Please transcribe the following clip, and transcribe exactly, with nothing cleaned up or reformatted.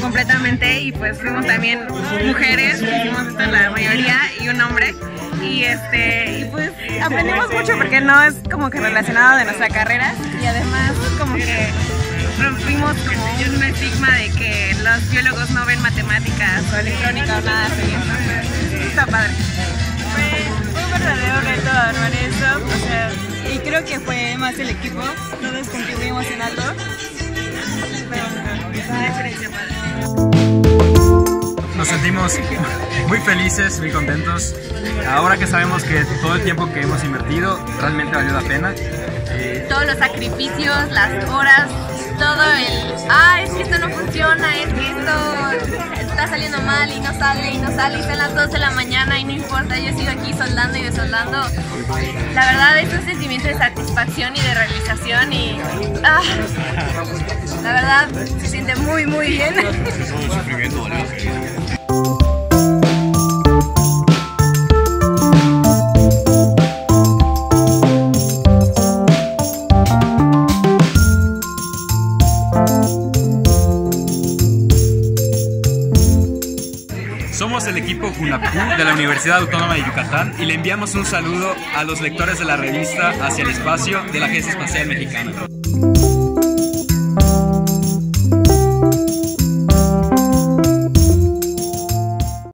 completamente y pues fuimos también mujeres, hicimos esto la mayoría y un hombre y este y pues aprendimos mucho porque no es como que relacionado de nuestra carrera y además como que rompimos como un estigma de que los biólogos no ven matemáticas o electrónica o nada así, entonces está padre. Fue, fue un verdadero reto armar eso, o sea, y creo que fue más el equipo, todos contribuimos en algo. Nos sentimos muy felices, muy contentos. Ahora que sabemos que todo el tiempo que hemos invertido realmente valió la pena. Eh... Todos los sacrificios, las horas, todo el ah, es que esto no funciona, es que esto está saliendo mal y no sale y no sale y son las dos de la mañana y no importa, yo sigo aquí soldando y desoldando. La verdad es un sentimiento de satisfacción y de realización y ah, la verdad se siente muy muy bien. Somos el equipo Junapú de la Universidad Autónoma de Yucatán y le enviamos un saludo a los lectores de la revista Hacia el Espacio de la Agencia Espacial Mexicana.